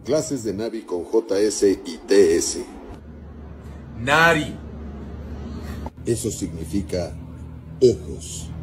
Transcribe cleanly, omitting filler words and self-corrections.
Clases de Navi con JS y TS. Nari. Eso significa ojos.